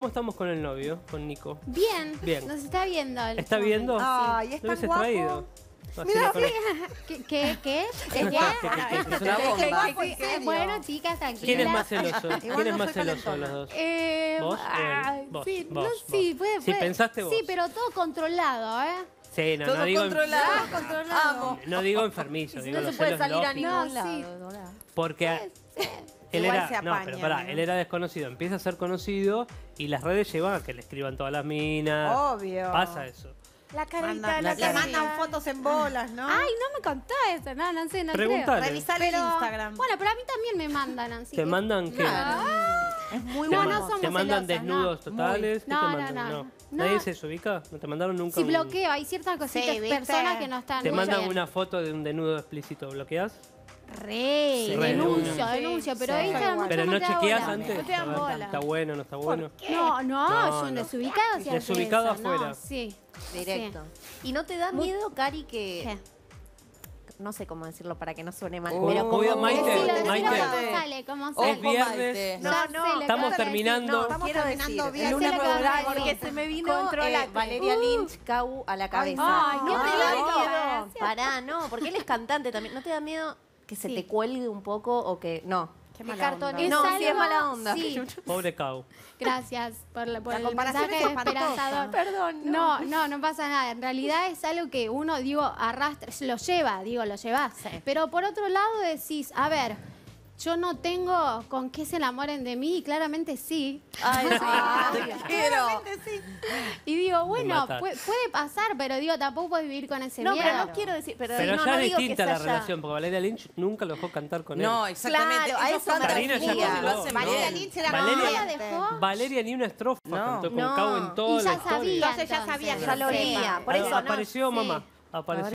¿Cómo estamos con el novio, con Nico? Bien, Bien. nos está viendo. ¿Está viendo? Ay, es Lo tan hubieses guapo. traído. Así Mira, lo conozco. ¿Qué? Es una bomba. Bueno, chicas, tranquilas. ¿Quién es más celoso? Igual ¿Quién es no más soy celoso de los calentona. dos? ¿Vos o Ay, él? Vos, sí, vos, no, vos. sí, puede. Si pensaste vos. Sí, pero todo controlado, ¿eh? Sí, no, Todo no digo, controlado. no digo enfermizo, digo No se los puede celos salir a lógicos. ningún No, sí. lado. Porque él Igual era, se no, pero apañan, pará, ¿eh? él era desconocido, empieza a ser conocido y las redes llevan a que le escriban todas las minas. Obvio. Pasa eso. La carita, Manda- la la que carita. mandan fotos en bolas, ¿no? Ay, no me contó eso, no sé, no Preguntale. creo. Revisar Pero, el Instagram. bueno, pero a mí también me mandan, así ¿Te que- mandan qué? Es muy ¿Te, No, bueno. no somos te mandan celosas, desnudos no. totales? ¿Qué No, te no, mandan? no. ¿Nadie No. se desubica? ¿No te mandaron nunca Si un- bloqueo, hay ciertas cositas, Sí, ¿viste? personas que no están ¿Te muy mandan bien. una foto de un desnudo explícito? ¿Bloqueas? Re, Sí, denuncio, una. denuncio, pero Sí. Instagram mucho Pero no te da chequeas bola. antes. No te dan A ver, bola. ¿está bueno, no está bueno? No, No, es un no. desubicado. si hace Desubicado eso, afuera. No, sí. Directo. ¿Y no te da Muy- miedo, Cari, que... ¿Qué? No sé cómo decirlo para que no suene mal, Oh, pero obvio, como... Maite, Decilo, Maite. cómo sale, cómo Es sale. viernes. No, Ya no, sé, le estamos acabo de terminando. decir. Estamos quiero terminando decir, bien. en Luna una Cordal, porque Porque se me vino Contrólate. Valeria Lynch, Cau, a la cabeza. Ay, ¿No no te me da da miedo? miedo. Pará, no, porque él es cantante también. ¿No te da miedo que se Sí. te cuelgue un poco o que...? No. Qué Es mala onda. cartón. No, algo- sí es mala onda. Sí, Pobre Cau. gracias por La el comparación mensaje es espantosa. esperanzador. Perdón, No pasa nada. En realidad es algo que uno, digo, arrastra, lo lleva, lo llevas. Sí. Pero por otro lado decís, a ver, yo no tengo con qué se enamoren de mí, y claramente sí. Ay, sí, te quiero. Y digo, Me bueno, matas. puede pasar, pero digo, tampoco puedes vivir con ese No, miedo. pero no quiero decir... Pero, Pero no, ya no es digo que distinta se la haya- relación, porque Valeria Lynch nunca lo dejó cantar con él. No, exactamente. Claro, a Ellos eso me cantan Karina ya juntos y lo contó. hacen Valeria bien. Lynch era Valeria- ¿No la consciente. dejó? Valeria ni una estrofa No. cantó con No. Cau en toda Y la ya historia. sabía. Entonces ya sabía que Ya lo sepa. olía. Por eso no. Apareció Sí. mamá. Apareció